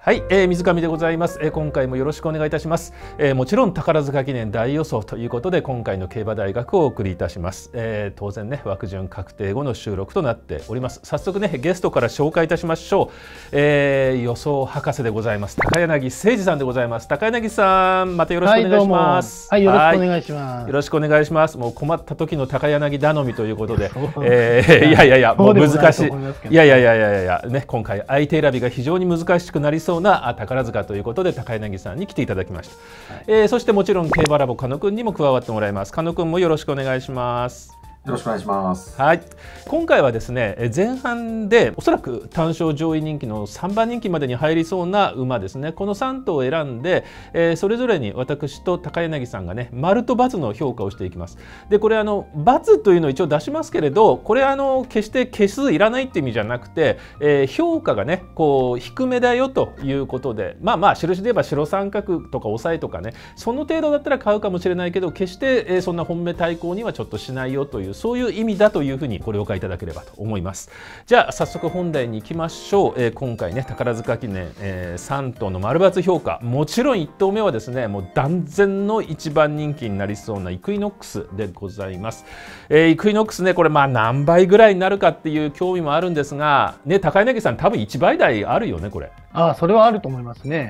はい、水上でございます。今回もよろしくお願いいたします。もちろん宝塚記念大予想ということで今回の競馬大学をお送りいたします。当然ね枠順確定後の収録となっております。早速ねゲストから紹介いたしましょう。予想博士でございます高柳誠二さんでございます。高柳さんまたよろしくお願いします。 はい、よろしくお願いします。 よろしくお願いします。もう困った時の高柳頼みということで、いやもう難しい。いやね今回相手選びが非常に難しくなりそうな宝塚ということで高柳さんに来ていただきました、はい。そしてもちろん競馬ラボ狩野くんにも加わってもらいます。狩野くんもよろしくお願いします。 よろしくお願いします。 はい、今回はですね前半でおそらく単勝上位人気の3番人気までに入りそうな馬ですね、この3頭を選んで、それぞれに私と高柳さんがね丸と×の評価をしていきます。でこれ×というのを一応出しますけれど、これ決して係数いらないって意味じゃなくて、評価がねこう低めだよということで、まあ印で言えば白三角とか押さえとかねその程度だったら買うかもしれないけど決して、そんな本命対抗にはちょっとしないよというそういう意味だというふうにご了解いただければと思います。じゃあ早速本題に行きましょう。今回ね宝塚記念、3頭の丸×評価、もちろん1頭目はですねもう断然の1番人気になりそうなイクイノックスでございます。イクイノックスねこれ何倍ぐらいになるかっていう興味もあるんですがね、高柳さん多分1倍台あるよねこれ。 それはあると思いますね。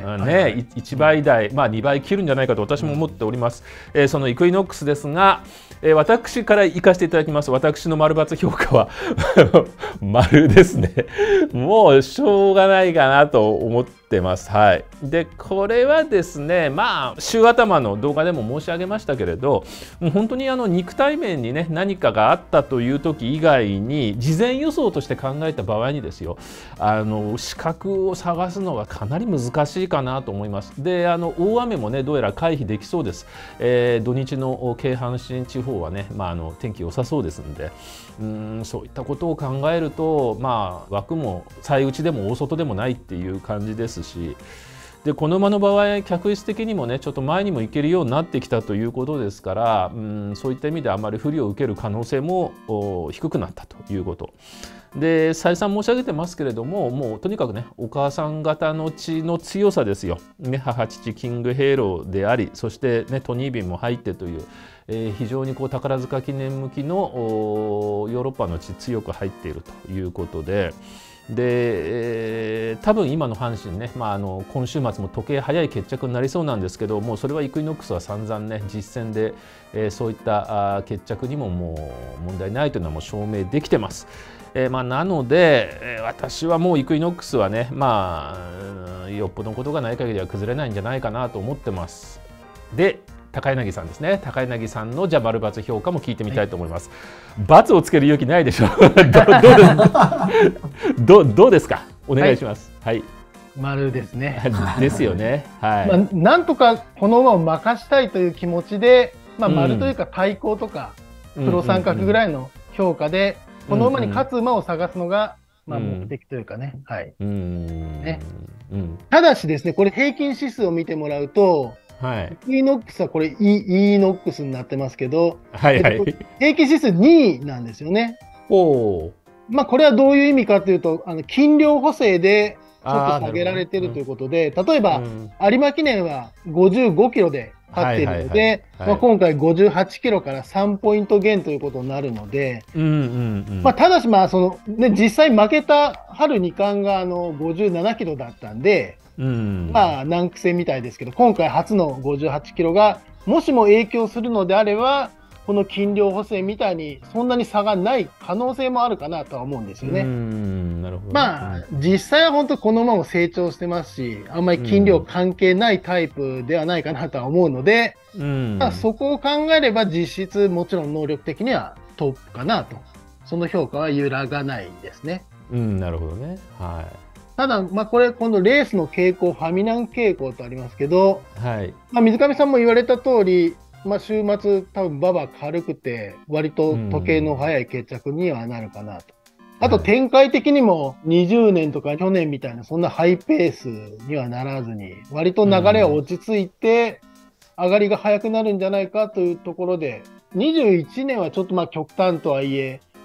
1倍台、2倍切るんじゃないかと私も思っております。そのイクイノックスですが、私から行かせていただきます。私の丸×評価は丸ですね。もうしょうがないかなと思ってます。はい。でこれはですね週頭の動画でも申し上げましたけれど、もう本当に肉体面にね何かがあったという時以外に事前予想として考えた場合にですよ資格を探すのはかなり難しいかなと思います。で大雨もねどうやら回避できそうです。土日の京阪神地方はね、天気良さそうですんで、そういったことを考えると枠も最内でも大外でもないっていう感じですし、でこの馬の場合客室的にもねちょっと前にも行けるようになってきたということですから、そういった意味であまり不利を受ける可能性も低くなったということで、再三申し上げてますけれども、もうとにかくねお母さん方の血の強さですよ、ね、母父キングヘイローであり、そしてねトニービンも入ってという、非常に宝塚記念向きのヨーロッパの血強く入っているということで。多分今の阪神ね、今週末も時計早い決着になりそうなんですけど、もうそれはイクイノックスは散々ね実戦で、そういった決着にももう問題ないというのはもう証明できてます。なので、私はもうイクイノックスはねよっぽどのことがない限りは崩れないんじゃないかなと思ってます。で高柳さんですね、高柳さんのじゃあ丸×評価も聞いてみたいと思います。×をつける勇気ないでしょどうですか、お願いします。はい、 丸ですね。 ですよね。はい。 なんとかこの馬を任したいという気持ちで、丸というか対抗とか黒三角ぐらいの評価で、この馬に勝つ馬を探すのが目的というかね。はい。ただしですね、これ平均指数を見てもらうと。イクイノックスはこれ イノックスになってますけど、平均指数2位なんですよね。これはどういう意味かというと斤量補正でちょっと下げられているということで、例えば有馬記念は55キロで勝っているので今回58キロから3ポイント減ということになるので、ただし実際負けた春2冠が57キロだったんで。難癖みたいですけど、今回初の58キロがもしも影響するのであればこの斤量補正みたいにそんなに差がない可能性もあるかなとは思うんですよね。 なるほど。 実際は本当この馬も成長してますし、あんまり斤量関係ないタイプではないかなとは思うので、そこを考えれば実質もちろん能力的にはトップかなと、その評価は揺らがないですね。 なるほどね。 ただ、これ今度レースの傾向、ファミナン傾向とありますけど、水上さんも言われた通り、週末多分馬場軽くて割と時計の速い決着にはなるかなと。あと展開的にも20年とか去年みたいなそんなハイペースにはならずに割と流れは落ち着いて上がりが速くなるんじゃないかというところで、21年はちょっと極端とはいえ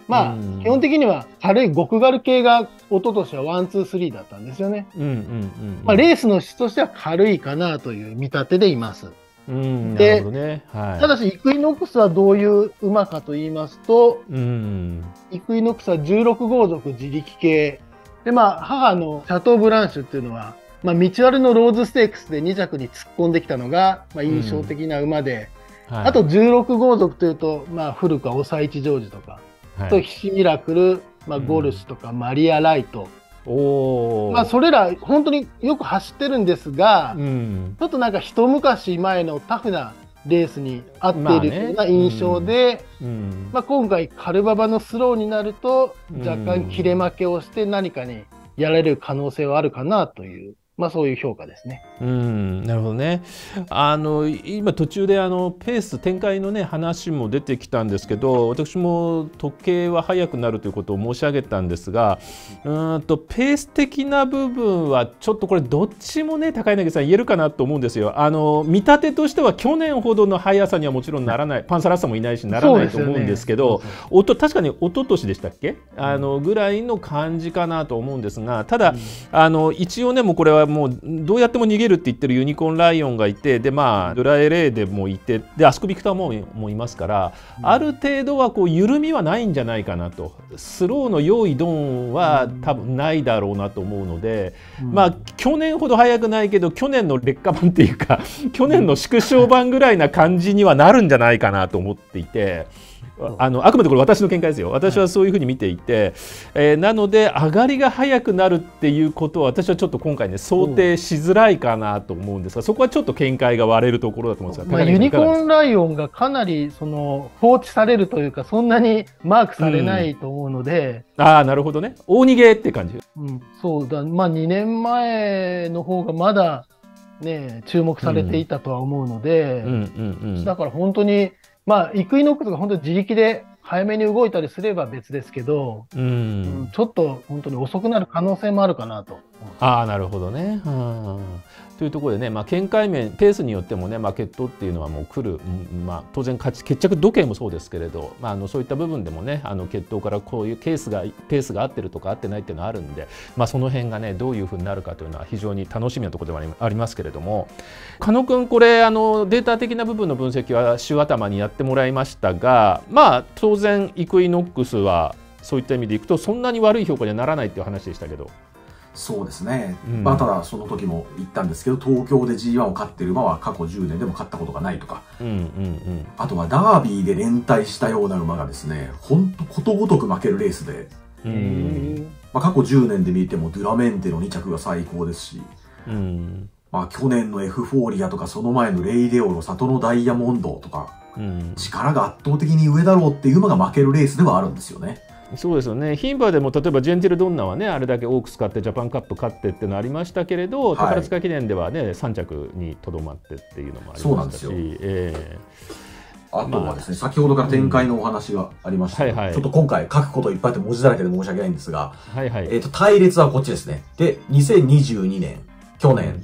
まあ、基本的には軽い極軽系が一昨年は1、2、3だったんですよね。まあ、レースの質としては軽いかなという見立てでいます。 で、ね、はい、 ただしイクイノックスはどういう馬かと言いますと、イクイノックスは16号族自力系で、まあ、母のシャトーブランシュっていうのは、まあ、道割れのローズステークスで2着に突っ込んできたのが、まあ、印象的な馬で、はい、あと16号族というと、まあ、古くはオサイチジョージとか、はい、とヒシミラクル、まあ、ゴルスとか、マリア・ライト、まあ、それら本当によく走ってるんですが、ちょっとなんか一昔前のタフなレースに合っているような印象で、まあ今回カルババのスローになると若干切れ負けをして何かにやられる可能性はあるかなという。まあそういう評価ですね。 なるほどね。今途中でペース展開のね話も出てきたんですけど、私も時計は速くなるということを申し上げたんですが、ペース的な部分はちょっとこれどっちもね高柳さん言えるかなと思うんですよ。見立てとしては去年ほどの速さにはもちろんならない、パンサラッサもいないしならないと思うんですけど、確かに一昨年でしたっけ、ぐらいの感じかなと思うんですが、ただ一応ねもうこれはもうどうやっても逃げるって言ってるユニコーンライオンがいて、でまあドラエレーでもいて、でアスクビクターもいますから、ある程度はこう緩みはないんじゃないかなと、スローの用意ドンは多分ないだろうなと思うので、まあ去年ほど速くないけど去年の劣化版っていうか去年の縮小版ぐらいな感じにはなるんじゃないかなと思っていて。あくまでこれ私の見解ですよ。私はそういうふうに見ていて、なので上がりが速くなるっていうことは私はちょっと今回ね想定しづらいかなと思うんですが、そこはちょっと見解が割れるところだと思うんですが、 ユニコーンライオンがかなり放置されるというかそんなにマークされないと思うので、 なるほどね、大逃げって感じ。 そうだ、まあ2年前の方がまだね注目されていたとは思うので、だから本当にまあ、イクイノックスが本当に自力で早めに動いたりすれば別ですけど、ちょっと本当に遅くなる可能性もあるかなと。 なるほどね。というところでね、まあ、見解面ペースによってもね、まあ、決闘っていうのはもう来る、まあ、当然決着時計もそうですけれど、まあ、そういった部分でもね決闘からこういうペースが合ってるとか合ってないっていうのはあるんで、まあ、その辺がねどういうふうになるかというのは非常に楽しみなところではありますけれども、狩野君これデータ的な部分の分析は週頭にやってもらいましたが、まあ当然イクイノックスはそういった意味でいくとそんなに悪い評価にはならないっていう話でしたけど。 そうですね、まあ、ただその時も言ったんですけど、東京で G1 を勝ってる馬は過去10年でも勝ったことがないとか、あとはダービーで連帯したような馬がですね、本当ことごとく負けるレースで、まあ、過去10年で見てもドゥラメンテの2着が最高ですし、まあ、去年のエフフォーリアとかその前のレイデオロ、里のダイヤモンドとか、力が圧倒的に上だろうっていう馬が負けるレースではあるんですよね。 そうですよね。牝馬でも例えばジェンティルドンナはねあれだけ多く使ってジャパンカップ勝ってっていうのありましたけれど、宝塚記念ではね3着にとどまってっていうのもありましたし、 あとはですね、先ほどから展開のお話がありました、ちょっと今回書くこといっぱいあって文字だらけで申し訳ないんですが、隊列はこっちですね。で2022年去年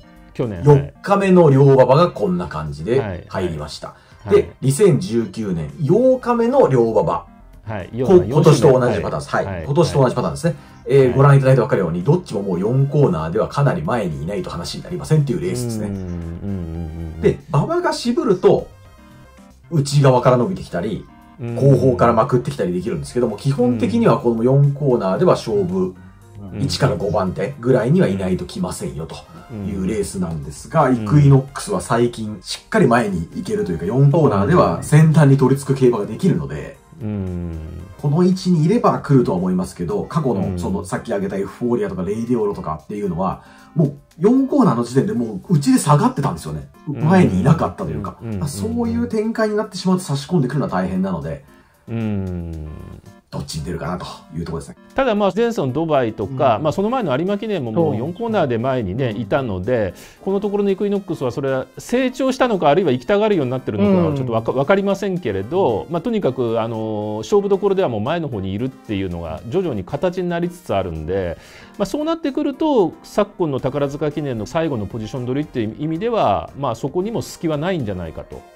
4日目の両馬場がこんな感じで入りました。で2019年8日目の両馬場、今年と同じパターンです。今年と同じパターンですね。ご覧いただいて分かるように、どっちももう4コーナーではかなり前にいないと話になりませんっていうレースですね。で、馬場が渋ると、内側から伸びてきたり、後方からまくってきたりできるんですけども、基本的にはこの4コーナーでは勝負1から5番手ぐらいにはいないときませんよというレースなんですが、イクイノックスは最近しっかり前に行けるというか、4コーナーでは先端に取り付く競馬ができるので、この位置にいれば来るとは思いますけど、過去のそのさっき挙げたエフフォーリアとかレイディオロとかっていうのは、もう4コーナーの時点でもう内で下がってたんですよね。前にいなかったというか、そういう展開になってしまうと差し込んでくるのは大変なので、どっちに出るかなというところですね。 ただまあ前走のドバイとか、その前の有馬記念ももう4コーナーで前にねいたので、このところのイクイノックスはそれは成長したのかあるいは行きたがるようになってるのかはちょっと分かりませんけれど、とにかく勝負どころではもう前の方にいるっていうのが徐々に形になりつつあるんで、そうなってくると昨今の宝塚記念の最後のポジション取りっていう意味では、そこにも隙はないんじゃないかと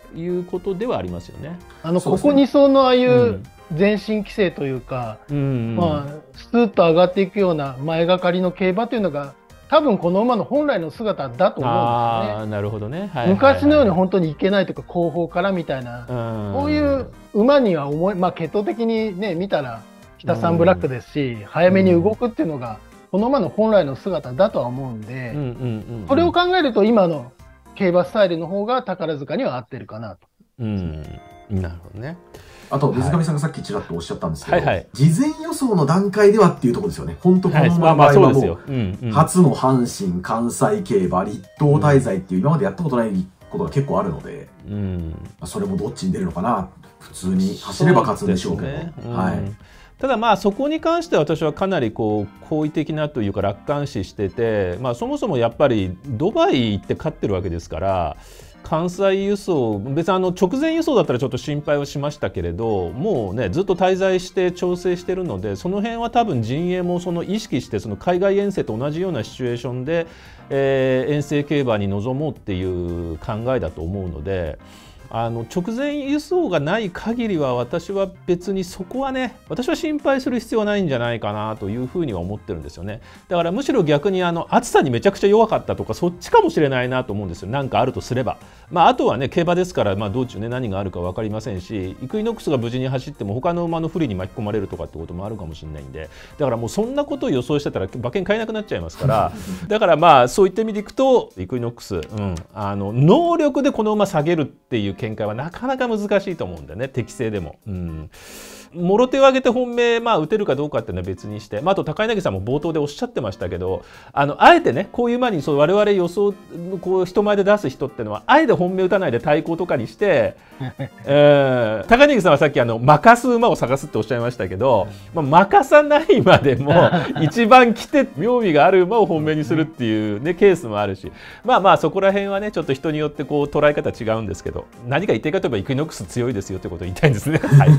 いうことではありますよね。 ここ2走のああいう前進規制というか、まあ、スーッと上がっていくような前がかりの競馬というのが多分この馬の本来の姿だと思うんですよね。 なるほどね。 昔のように本当にいけないとか後方からみたいな、こういう馬にはまあ、血統的にね見たら北サンブラックですし、早めに動くっていうのがこの馬の本来の姿だとは思うんで、それを考えると今の競馬スタイルの方が宝塚には合ってるかなと。 なるほどね。 あと水上さんがさっきちらっとおっしゃったんですけど、事前予想の段階ではっていうところですよね。本当この馬の場合はもう初の阪神関西競馬立東滞在っていう今までやったことないことが結構あるので、それもどっちに出るのかな。普通に走れば勝つんでしょうけど、 ただまあそこに関しては私はかなり好意的なというか楽観視してて、そもそもやっぱりドバイ行って勝ってるわけですから。関西輸送、別に直前輸送だったらちょっと心配をしましたけれど、もうねずっと滞在して調整してるので、その辺は多分陣営も意識して海外遠征と同じようなシチュエーションで、遠征競馬に臨もうっていう考えだと思うので、直前輸送がない限りは私は別にそこはね、私は心配する必要はないんじゃないかなというふうには思ってるんですよね。だからむしろ逆に暑さにめちゃくちゃ弱かったとかそっちかもしれないなと思うんですよ。なんかあるとすれば、あとはね競馬ですから、道中ね何があるか分かりませんし、イクイノックスが無事に走っても他の馬の不利に巻き込まれるとかってこともあるかもしれないんで、だからもうそんなことを予想してたら馬券買えなくなっちゃいますからだからそういった意味でいくとイクイノックス、能力でこの馬下げるっていう見解はなかなか難しいと思うんだよね、適正でも。もろ手を挙げて本命打てるかどうかっていうのは別にして、あと高柳さんも冒頭でおっしゃってましたけど、あえてねこういう馬に我々予想人前で出す人っていうのはあえて本命打たないで対抗とかにして高柳さんはさっき負かす馬を探すっておっしゃいましたけど、負かさない馬でも一番来て妙味がある馬を本命にするっていうねケースもあるし、そこら辺はねちょっと人によって捉え方違うんですけど、何が言いたいかといえばイクイノックス強いですよということを言いたいんですね。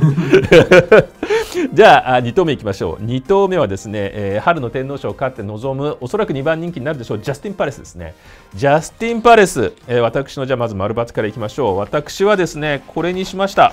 じゃあ2頭目いきましょう。2頭目はですね、春の天皇賞を勝って臨むおそらく2番人気になるでしょうジャスティンパレスですね。ジャスティンパレス、私のじゃあまず丸×からいきましょう。私はですねこれにしました。×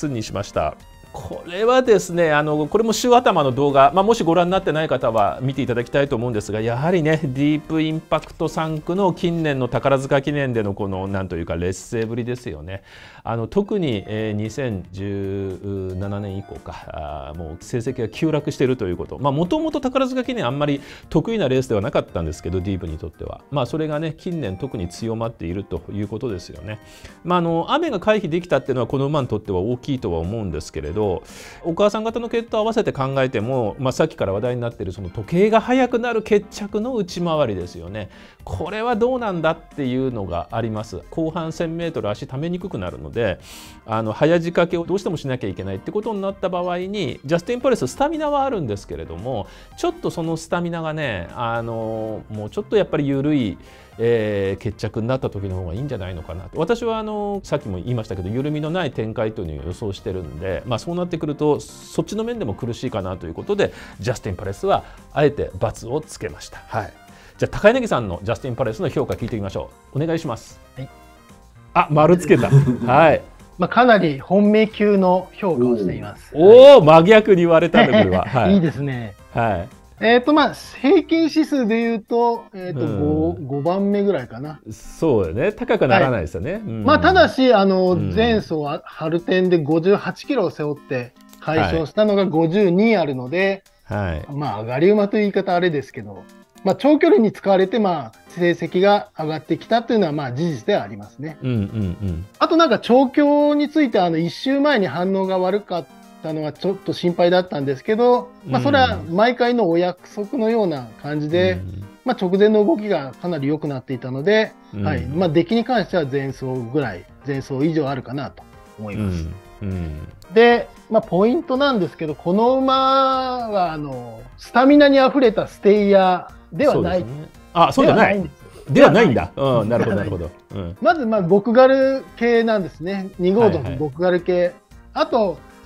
にしました。これはですねこれも週頭の動画、もしご覧になってない方は見ていただきたいと思うんですが、やはりねディープインパクト3区の近年の宝塚記念でのこのなんというか劣勢ぶりですよね。特に、2017年以降かもう成績が急落しているということ、もともと宝塚記念あんまり得意なレースではなかったんですけどディープにとっては、それがね近年特に強まっているということですよね。雨が回避できたっていうのはこの馬にとっては大きいとは思うんですけれど、お母さん方の血統を合わせて考えても、さっきから話題になっているその時計が速くなる決着の内回りですよね。これはどうなんだっていうのがあります。後半 1000m 足ためにくくなるので早仕掛けをどうしてもしなきゃいけないってことになった場合にジャスティンパレススタミナはあるんですけれども、ちょっとそのスタミナがねもうちょっとやっぱり緩い決着になった時の方がいいんじゃないのかなと。私はさっきも言いましたけど緩みのない展開というのを予想してるんで、そうなってくるとそっちの面でも苦しいかなということでジャスティンパレスはあえて×をつけました。じゃあ高柳さんのジャスティンパレスの評価聞いてみましょう。お願いします。丸つけた。 かなり本命級の評価をしています。 真逆に言われたねこれは。 いいですね。平均指数でいうと、5番目ぐらいかな。 そうよね。高くならないですよね。 ただし、前走は春天で58キロを背負って快勝したのが52あるので、上がり馬という言い方あれですけど、長距離に使われて、成績が上がってきたというのは、事実ではありますね。あと長距について、1週前に反応が悪かったのはちょっと心配だったんですけど、それは毎回のお約束のような感じで、直前の動きがかなり良くなっていたので、出来に関しては前走以上あるかなと思います。で、ポイントなんですけど、この馬はスタミナにあふれたステイヤーではない。 そうじゃない。ではないんだ。なるほどなるほど。 まずボクガル系なんですね。2号道のボクガル系。あと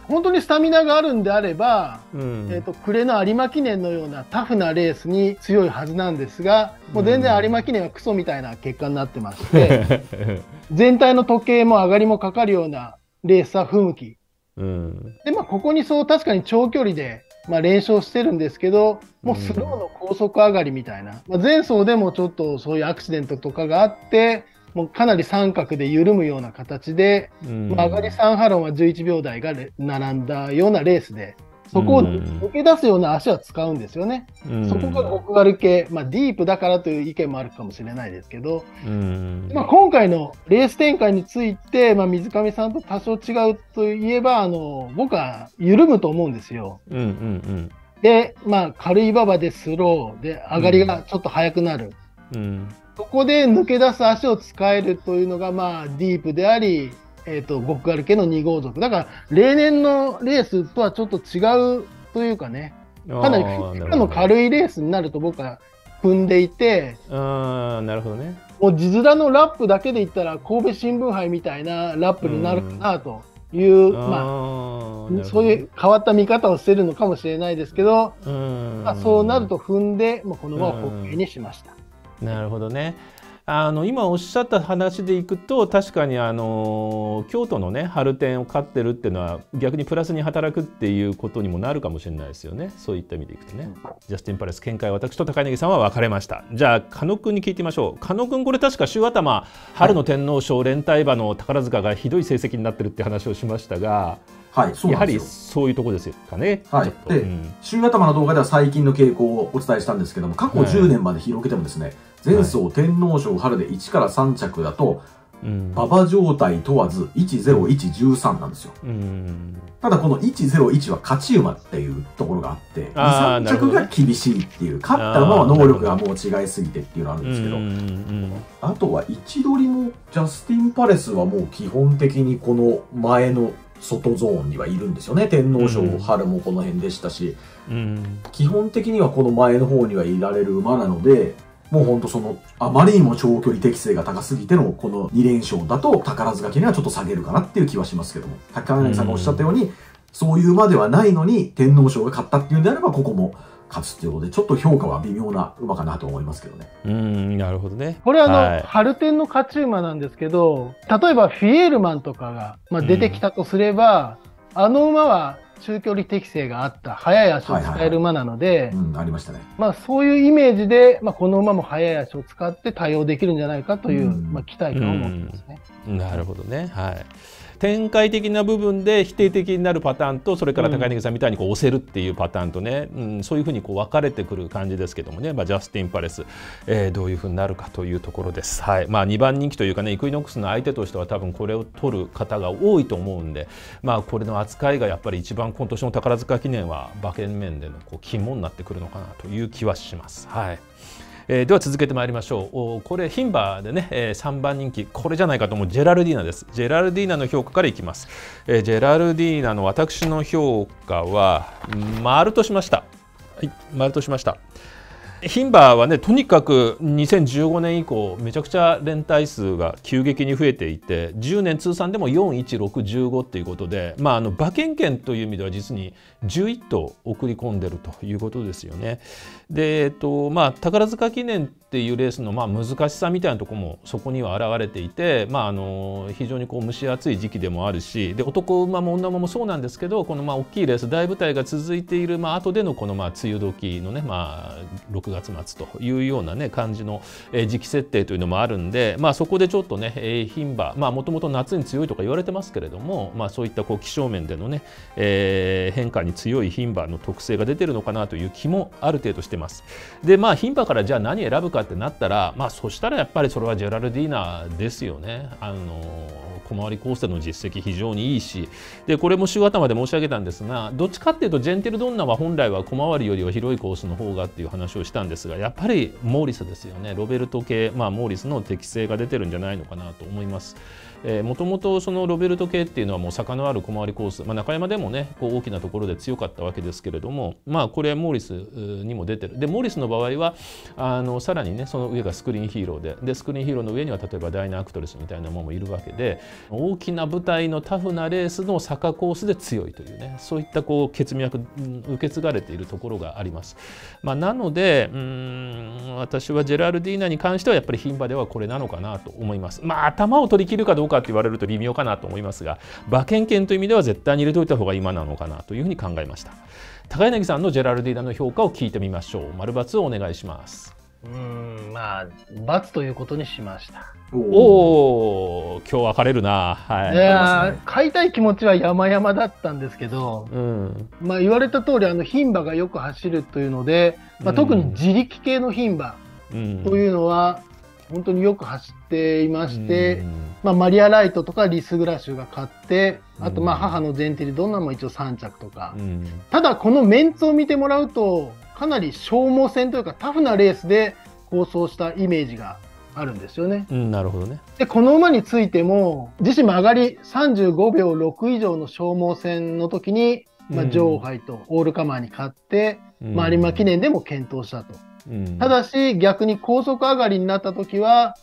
本当にスタミナがあるんであれば、暮れの有馬記念のようなタフなレースに強いはずなんですが、もう全然有馬記念はクソみたいな結果になってまして全体の時計も上がりもかかるようなレースは不向き、でここにそう確かに長距離で連勝してるんですけど、もうスローの高速上がりみたいな、前走でもちょっとそういうアクシデントとかがあって、もうかなり三角で緩むような形で、上がり3ハロンは11秒台が並んだようなレースで、そこを抜け出すような足は使うんですよね。そこが極軽系、ディープだからという意見もあるかもしれないですけど、今回のレース展開について、水上さんと多少違うといえば、僕は緩むと思うんですよ。で、軽い馬場でスローで上がりがちょっと速くなる。そこで抜け出す足を使えるというのが、ディープであり、極軽系の2号族。だから、例年のレースとはちょっと違うというかね、かなり負荷の軽いレースになると僕は踏んでいて、 なるほどね。 もう字面のラップだけで言ったら、神戸新聞杯みたいなラップになるかなという、そういう変わった見方をしてるのかもしれないですけど、そうなると踏んで、この馬をホッケーにしました。 なるほどね。今おっしゃった話でいくと、確かに京都のね春天を勝ってるっていうのは逆にプラスに働くっていうことにもなるかもしれないですよね。そういった意味でいくとね。ジャスティンパレス見解、私と高柳さんは分かれました。じゃあ狩野君に聞いてみましょう。狩野君、これ確か週頭春の天皇賞連帯馬の宝塚がひどい成績になってるって話をしましたが、やはりそういうところですかね。 で、週頭の動画では最近の傾向をお伝えしたんですけども、過去10年まで広げてもですね、前走天皇賞春で1から3着だと、馬場状態問わず10113なんですよ。ただこの101は勝ち馬っていうところがあって、2、3着が厳しいっていう、勝った馬は能力がもう違いすぎてっていうのがあるんですけど、あとは位置取りもジャスティンパレスはもう基本的にこの前の外ゾーンにはいるんですよね。天皇賞春もこの辺でしたし、基本的にはこの前の方にはいられる馬なので、もうほんとあまりにも長距離適性が高すぎてのこの2連勝だと宝塚記念はちょっと下げるかなっていう気はしますけども、高柳さんがおっしゃったように、そういう馬ではないのに天皇賞が勝ったっていうんであれば、ここも勝つっていうことで、ちょっと評価は微妙な馬かなと思いますけどね。 なるほどね。 これ春天の勝ち馬なんですけど、例えばフィエールマンとかが、出てきたとすれば、あの馬は中距離適性があった速い足を使える馬なので、 ありましたね。 そういうイメージで、この馬も速い足を使って対応できるんじゃないかという、期待感を持ってますね。 なるほどね。展開的な部分で否定的になるパターンと、それから高柳さんみたいに押せるっていうパターンとね、そういうふうに分かれてくる感じですけどもね、ジャスティンパレス、どういうふうになるかというところです。2番人気というかね、イクイノックスの相手としては多分これを取る方が多いと思うんで、これの扱いがやっぱり一番今年の宝塚記念は馬券面での肝になってくるのかなという気はします。では続けてまいりましょう。これ牝馬でね、3番人気、これじゃないかと思うジェラルディーナです。ジェラルディーナの評価からいきます。ジェラルディーナの私の評価は丸としました。丸としました。牝馬はね、とにかく2015年以降めちゃくちゃ連帯数が急激に増えていて、10年通算でも41615ということで、馬券圏という意味では実に11頭送り込んでるということですよね。で、宝塚記念っていうレースの難しさみたいなところもそこには現れていて、非常に蒸し暑い時期でもあるし、で男馬も女馬もそうなんですけど、この大きいレース大舞台が続いている後でのこの梅雨時のね、6月末というようなね感じの時期設定というのもあるんで、そこでちょっとね牝馬、もともと夏に強いとか言われてますけれども、そういった気象面でのね、変化に強い牝馬の特性が出てるのかなという気もある程度してます。で牝馬からじゃあ何選ぶかってなったら、そしたらやっぱりそれはジェラルディーナですよね。小回りコースでの実績非常にいいし、でこれも週頭で申し上げたんですが、どっちかっていうとジェンテルドンナは本来は小回りよりは広いコースの方がっていう話をしたんですが、やっぱりモーリスですよね。ロベルト系、モーリスの適性が出てるんじゃないのかなと思います。 もともとそのロベルト系っていうのはもう坂のある小回りコース、中山でもねこう大きなところで強かったわけですけれども、これはモーリスにも出てる。でモーリスの場合はさらにねその上がスクリーンヒーローでスクリーンヒーローの上には例えばダイナアクトレスみたいなものもいるわけで、大きな舞台のタフなレースの坂コースで強いというね、そういったこう血脈受け継がれているところがあります。なので私はジェラルディーナに関してはやっぱり牝馬ではこれなのかなと思います。頭を取り切るかどうかって言われると微妙かなと思いますが、馬券圏という意味では絶対に入れておいた方が今なのかなというふうに考えました。高柳さんのジェラルディーナの評価を聞いてみましょう。丸×をお願いします。 ×ということにしました。 おお、今日分かれるな。 いや買いたい気持ちは山々だったんですけど、言われた通り牝馬がよく走るというので、特に自力系の牝馬というのは本当によく走っていまして、マリアライトとかリスグラッシュが勝って、あと母のゼンテリドンナも一応3着とか、ただこのメンツを見てもらうとかなり消耗戦というかタフなレースで構想したイメージがあるんですよね。 なるほどね。でこの馬についても自身も上がり35秒6以上の消耗戦の時に、女王杯とオールカマーに勝って、有馬記念でも健闘したと。ただし逆に高速上がりになった時は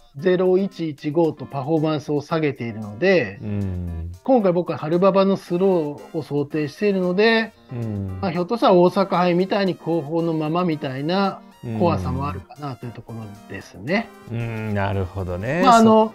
0115とパフォーマンスを下げているので、今回僕は春馬場のスローを想定しているので、ひょっとしたら大阪杯みたいに後方のままみたいな怖さもあるかなというところですね。 なるほどね。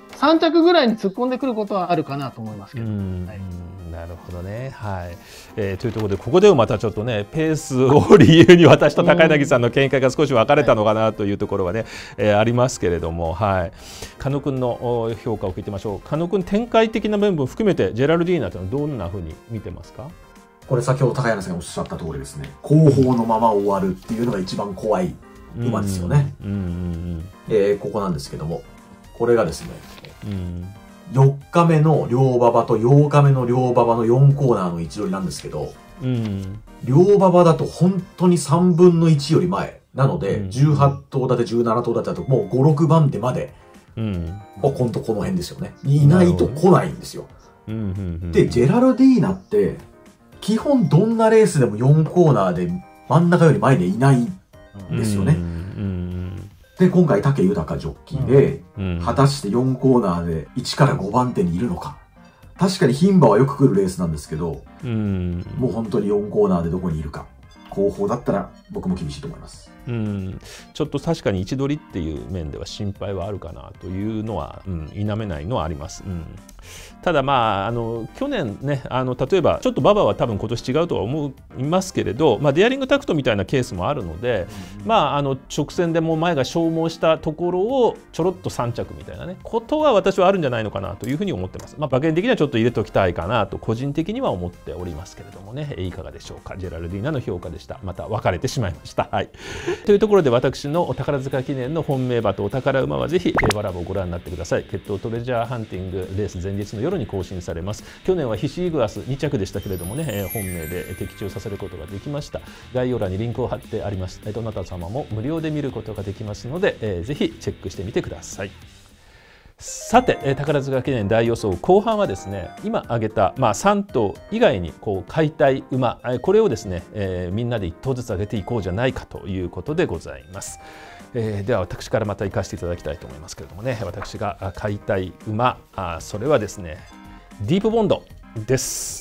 3着ぐらいに突っ込んでくることはあるかなと思いますけど。 なるほどね。というところでここでもまたちょっとねペースを理由に私と高柳さんの見解が少し分かれたのかなというところはね、ありますけれども、狩野君の評価を聞いてみましょう。狩野君、展開的な部分含めてジェラルディーナというのはどんなふうに見てますか？ これ先ほど高柳さんがおっしゃった通りですね、後方のまま終わるっていうのが一番怖い馬ですよね。ここなんですけども、これがですね、4日目の両馬場と8日目の両馬場の4コーナーの位置取りなんですけど、両馬場だと本当に3分の1より前なので、18頭立て17頭立てだともう5、6番手まで、ほんとこの辺ですよね。いないと来ないんですよ。で、ジェラルディーナって基本どんなレースでも4コーナーで真ん中より前でいないんですよね。で、今回武豊ジョッキーで、果たして4コーナーで1から5番手にいるのか。確かに牝馬はよく来るレースなんですけど、もう本当に4コーナーでどこにいるか。後方だったら僕も厳しいと思います。 ちょっと確かに位置取りっていう面では心配はあるかなというのは、否めないのはあります。ただ去年ね例えばちょっと馬場は多分今年違うとは思いますけれど、デアリングタクトみたいなケースもあるので、直線でもう前が消耗したところをちょろっと3着みたいなねことは私はあるんじゃないのかなというふうに思ってます。馬券的にはちょっと入れておきたいかなと個人的には思っておりますけれどもね、いかがでしょうか。ジェラルディーナの評価でした。また分かれてしまいました。というところで私の宝塚記念の本命馬とお宝馬はぜひ競馬ラボをご覧になってください。決闘トレジャーハンティングレース前日の夜に更新されます。去年はヒシイグアス2着でしたけれどもね、本命で的中させることができました。概要欄にリンクを貼ってあります。どなた様も無料で見ることができますので、ぜひチェックしてみてください。さて、宝塚記念大予想後半はですね、今挙げた、3頭以外に買いたい馬、これをですね、みんなで1頭ずつ挙げていこうじゃないかということでございます。では私からまた行かせていただきたいと思いますけれどもね、私が買いたい馬、それはですねディープボンドです。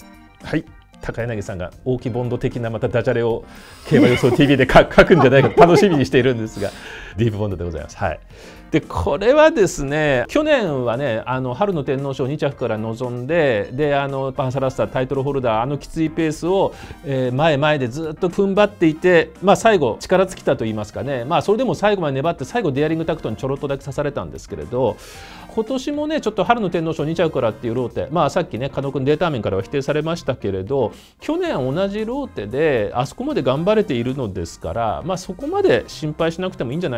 高柳さんが大木ボンド的なまたダジャレを競馬予想 TV で書くんじゃないかと楽しみにしているんですが、ディープボンドでございます。でこれはですね、去年はね春の天皇賞2着から臨んで、パンサラッサタイトルホルダーきついペースを、前でずっと踏ん張っていて、最後力尽きたと言いますかね、それでも最後まで粘って最後デアリングタクトにちょろっとだけ刺されたんですけれど、今年もねちょっと春の天皇賞2着からっていうローテ、さっきね狩野君データ面からは否定されましたけれど、去年同じローテであそこまで頑張れているのですから、そこまで心配しなくてもいいんじゃないの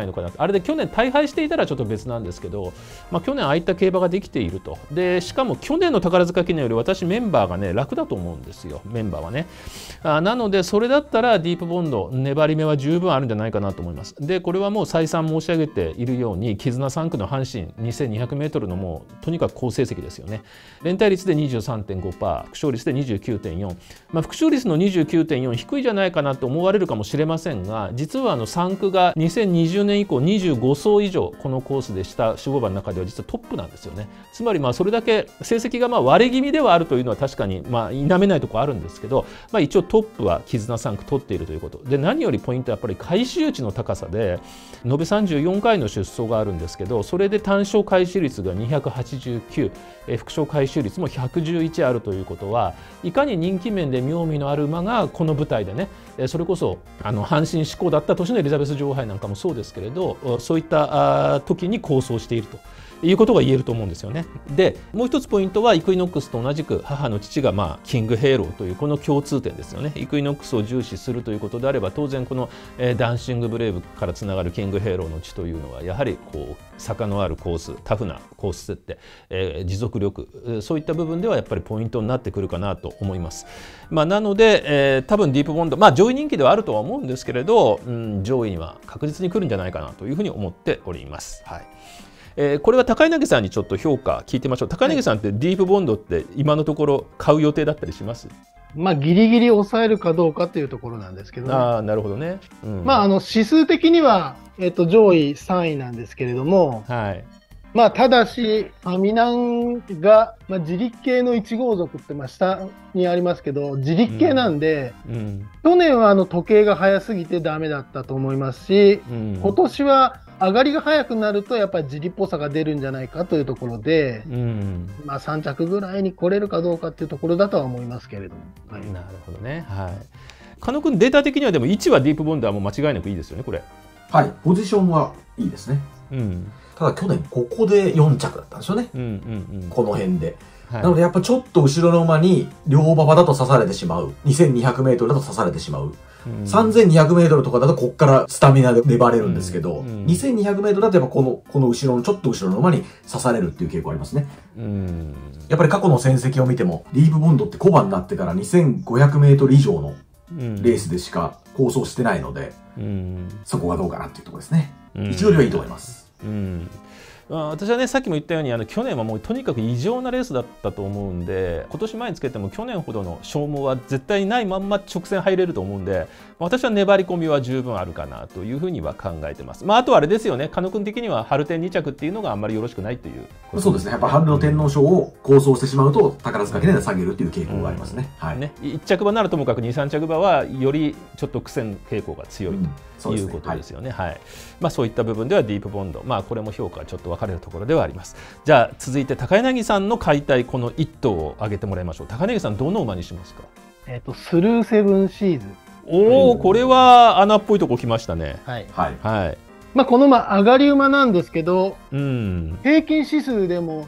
のかなと。あれで去年大敗していたらちょっと別なんですけど、去年ああいった競馬ができていると。でしかも去年の宝塚記念より私メンバーがね楽だと思うんですよ、メンバーはね。なのでそれだったらディープボンド粘り目は十分あるんじゃないかなと思います。でこれはもう再三申し上げているように絆3区の阪神 2200m のもうとにかく好成績ですよね。連帯率で 23.5%、副勝率で 29.4%、副勝率の 29.4 低いじゃないかなと思われるかもしれませんが、実は3区が2020年以降25走以上このコースでした守護馬の中では実はトップなんですよね。つまりそれだけ成績が割れ気味ではあるというのは確かに否めないところあるんですけど、一応トップは絆3区取っているということで、何よりポイントはやっぱり回収値の高さで延べ34回の出走があるんですけど、それで単勝回収率が289、副勝回収率も111あるということは、いかに人気面で妙味のある馬がこの舞台でね、それこそ阪神志向だった年のエリザベス女王杯なんかもそうですけれど、そういった時に構想しているということが言えると思うんですよね。でもう一つポイントはイクイノックスと同じく母の父がキングヘイローというこの共通点ですよね。イクイノックスを重視するということであれば、当然このダンシングブレイブからつながるキングヘイローの地というのはやはり坂のあるコース、タフなコース設定、持続力、そういった部分ではやっぱりポイントになってくるかなと思います。なので、多分ディープボンド、上位人気ではあるとは思うんですけれど、上位には確実に来るんじゃないかなというふうに思っております。はい。これは高柳さんにちょっと評価聞いてみましょう。高柳さんってディープボンドって今のところ買う予定だったりします？ ギリギリ抑えるかどうかというところなんですけどね。 なるほどね。 指数的には、上位3位なんですけれども、 はい。 ただし、ファミナンが、自力系の1号族って下にありますけど、自力系なんで、去年は時計が早すぎてダメだったと思いますし、今年は上がりが早くなるとやっぱり自利っぽさが出るんじゃないかというところで、3着ぐらいに来れるかどうかっていうところだとは思いますけれども。 はい、なるほどね。はい。狩野君、データ的にはでも1はディープボンドはもう間違いなくいいですよね、これ。 はい、ポジションはいいですね。ただ去年ここで4着だったんですよね。この辺で。なのでやっぱちょっと後ろの馬に両馬場だと刺されてしまう。2200メートルだと刺されてしまう。3200メートルとかだとこっからスタミナで粘れるんですけど、2200メートルだとやっぱこの後ろのちょっと後ろの馬に刺されるっていう傾向ありますね。やっぱり過去の戦績を見ても、ディープボンドって小馬になってから2500メートル以上のレースでしか構想してないので、そこがどうかなっていうところですね。位置取りはいいと思います。 私はね、さっきも言ったように去年はもうとにかく異常なレースだったと思うんで、今年前につけても去年ほどの消耗は絶対ないまんま直線入れると思うんで、私は粘り込みは十分あるかなというふうには考えてます。あとはあれですよね、狩野君的には春天2着っていうのがあんまりよろしくないという。 そうですね、やっぱ春の天皇賞を構想してしまうと宝塚記念で下げるっていう傾向がありますね。 1着馬ならともかく2、3着馬はよりちょっと苦戦傾向が強いということですよね。そういった部分ではディープボンド、これも評価はちょっと分かれるところではあります。じゃあ続いて高柳さんの買いたいこの1頭を挙げてもらいましょう。高柳さんどの馬にしますか？ スルーセブンシーズ。 これは穴っぽいとこ来ましたね。 この馬上がり馬なんですけど、平均指数でも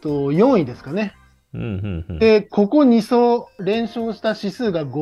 4位ですかね。でここ2走連勝した指数が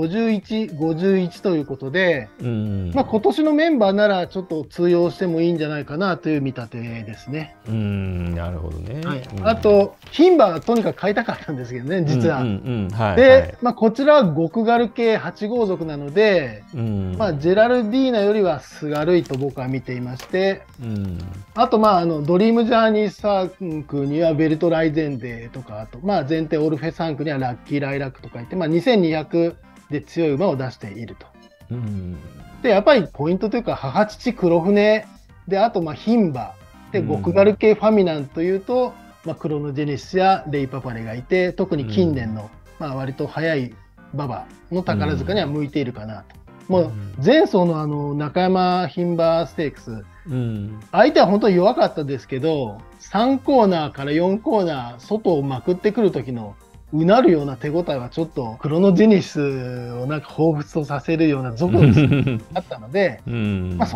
51、51ということで、今年のメンバーならちょっと通用してもいいんじゃないかなという見立てですね。 なるほどね。 あと牝馬はとにかく買いたかったんですけどね、実は。で、こちらは極軽系8号族なので、ジェラルディーナよりはすがるいと僕は見ていまして、あとドリームジャーニー3区にはベルトライゼンデーとか、あと前提オルフェ3区にはラッキーライラックとかいって、2200で強い馬を出していると。でやっぱりポイントというか母父黒船で、あと牝馬で極軽系ファミナンというと、クロノジェネシスやレイパパレがいて、特に近年の割と速い馬場の宝塚には向いているかなと。もう前走の中山牝馬ステークス、相手は本当に弱かったですけど、3コーナーから4コーナー外をまくってくる時のうなるような手応えはちょっとクロノジェニスを彷彿とさせるようなゾクゾクあったので、その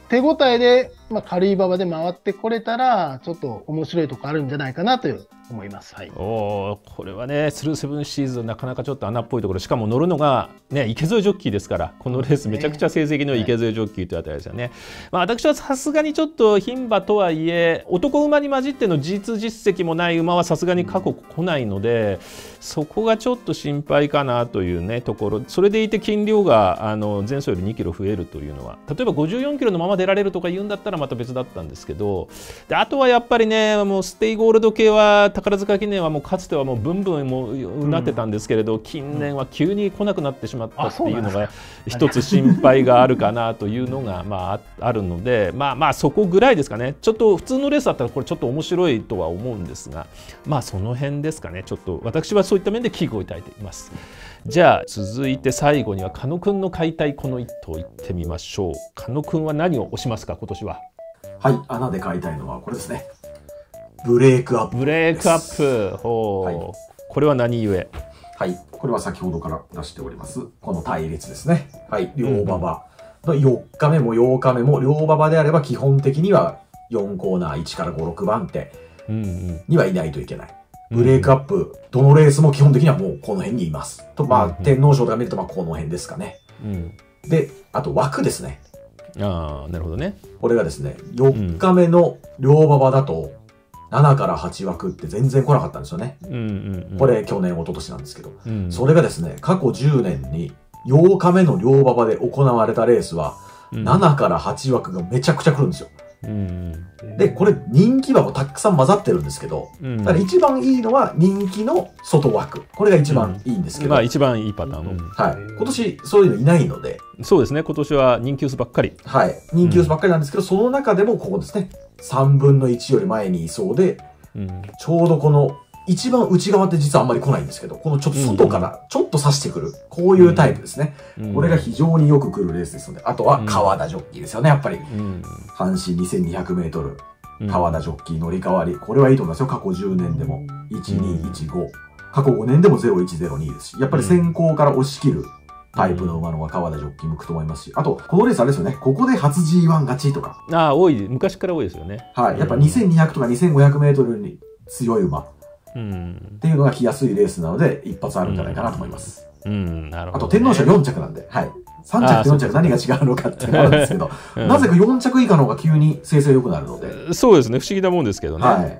手応えで、軽い馬場で回ってこれたら、ちょっと面白いとこあるんじゃないかなと思います。はい、 これはね、スルーセブンシーズン、なかなかちょっと穴っぽいところ、しかも乗るのが、ね、池添ジョッキーですから、このレース、めちゃくちゃ成績の池添ジョッキーというあたりですよね。私はさすがにちょっと牝馬とはいえ、男馬に混じっての実績もない馬はさすがに過去来ないので、そこがちょっと心配かなというねところ、それでいて斤量が前走より2キロ増えるというのは、例えば54キロのまま出られるとか言うんだったらまた別だったんですけど、であとはやっぱりね、もうステイゴールド系は宝塚記念はもうかつてはもうブンブンもうなってたんですけれど、近年は急に来なくなってしまったっていうのが一つ心配があるかなというのがあるので、そこぐらいですかね。ちょっと普通のレースだったらこれちょっと面白いとは思うんですが、その辺ですかね。ちょっと私はそういった面で危惧を抱いています。じゃあ続いて最後には狩野くんの買いたいこの一頭いってみましょう。狩野くんは何を推しますか、今年は。 はい、穴で買いたいのはこれですね。ブレイクアップです。 ブレイクアップ。はい、これは何故？ はい、これは先ほどから出しておりますこの隊列ですね。はい、両馬場の4日目も8日目も両馬場であれば基本的には4コーナー1から5、6番手にはいないといけない。ブレイクアップ、どのレースも基本的にはもうこの辺にいます。と、天皇賞とか見るとこの辺ですかね。で、あと枠ですね。 なるほどね。 これがですね、4日目の両馬場だと、7から8枠って全然来なかったんですよね。これ去年、一昨年なんですけど。それがですね、過去10年に8日目の両馬場で行われたレースは、7から8枠がめちゃくちゃ来るんですよ。で、これ人気馬もたくさん混ざってるんですけど、だから一番いいのは人気の外枠。これが一番いいんですけど。 一番いいパターンの。 はい。今年そういうのいないので。 そうですね。今年は人気薄ばっかり。 はい。人気薄ばっかりなんですけど、その中でもここですね。3分の1より前にいそうで、ちょうどこの一番内側って実はあんまり来ないんですけど、このちょっと外からちょっと差してくる、こういうタイプですね。これが非常によく来るレースですので、あとは川田ジョッキーですよね、やっぱり。阪神2200メートル、川田ジョッキー乗り換わり。これはいいと思いますよ、過去10年でも。1215。過去5年でも0102ですし、やっぱり先行から押し切るタイプの馬のが川田ジョッキー向くと思いますし、あと、このレースあれですよね、ここで初 G1 勝ちとか。 多い、昔から多いですよね。 はい。やっぱ2200とか2500メートルに強い馬。っていうのが来やすいレースなので、一発あるんじゃないかなと思います。 なるほど。 あと、天皇賞4着なんで、はい。3着と4着何が違うのかっていうのがあるんですけど、なぜか4着以下の方が急に成績良くなるので。 そうですね、不思議なもんですけどね。 はい。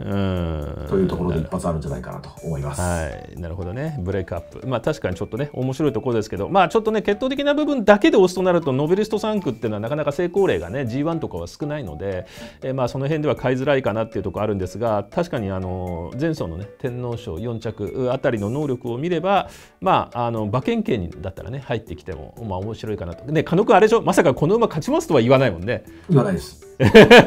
というところで一発あるんじゃないかなと思います。 はい。なるほどね。ブレイクアップ。確かにちょっとね、面白いところですけど、ちょっとね、決闘的な部分だけで押すとなると、ノベリスト3区っていうのはなかなか成功例がね、G1 とかは少ないので、その辺では買いづらいかなっていうところあるんですが、確かに前走のね、天皇賞4着あたりの能力を見れば、馬券圏だったらね、入ってきても、面白いかなと。ね、狩野くんあれでしょ、まさかこの馬勝ちますとは言わないもんね。 言わないです。 で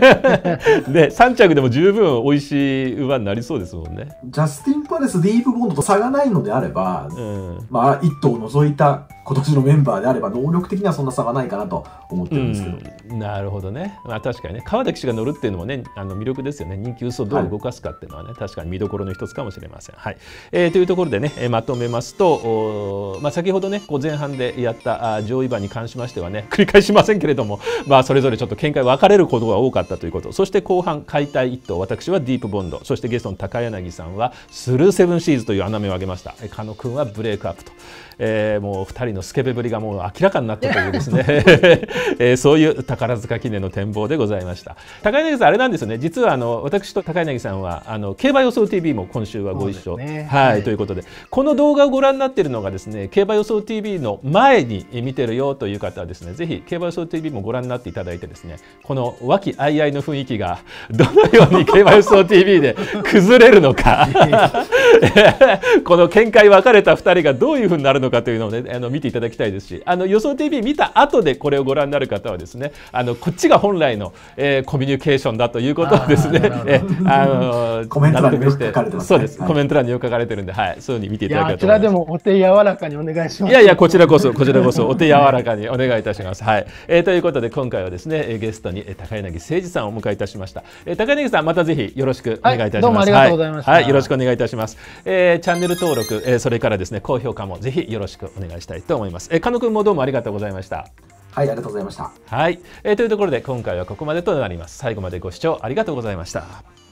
3着でも十分美味しい馬になりそうですもんね。 ジャスティンパレス、ディープボンドと差がないのであれば、1頭を除いた今年のメンバーであれば能力的にはそんな差がないかなと思ってるんですけど。 なるほどね。確かにね、川田騎手が乗るっていうのもね、魅力ですよね。人気薄をどう動かすかっていうのはね、確かに見どころの一つかもしれません。はい。というところでね、まとめますと、先ほどね、前半でやった上位馬に関しましてはね、繰り返しませんけれども、それぞれちょっと見解分かれることが多かったということ。そして後半買いたい一頭、私はディープボンド、そしてゲストの高柳さんはスルーセブンシーズという穴目を挙げました。狩野くんはブレイクアップと。もう2人のスケベぶりがもう明らかになったというですねそういう宝塚記念の展望でございました。高柳さんあれなんですよね、実は私と高柳さんは競馬予想 TV も今週はご一緒、ということで、この動画をご覧になっているのがですね、競馬予想 TV の前に見てるよという方はですね、ぜひ競馬予想 TV もご覧になっていただいてですね、この和気あいあいの雰囲気がどのように競馬予想 TV で崩れるのかこの見解分かれた2人がどういうふうになるのかというのをね、見ていただきたいですし、予想 TV 見た後でこれをご覧になる方はですね、こっちが本来の、コミュニケーションだということをですね、 コメント欄によく書かれてます。 そうです、コメント欄によく書かれてるんで、はい、そういうふうに見ていただけたらと思います。 あちらでもお手柔らかにお願いします。 いやこちらこそお手柔らかにお願いいたします。はい、ということで今回はですね、ゲストに高柳誠二さんをお迎えいたしました。高柳さんまたぜひよろしくお願いいたします。 どうもありがとうございました。 はい、よろしくお願いいたします。チャンネル登録、それからですね高評価もぜひよろしくお願いしたいと思います。狩野くんもどうもありがとうございました。 はい、ありがとうございました。 はい、というところで今回はここまでとなります。最後までご視聴ありがとうございました。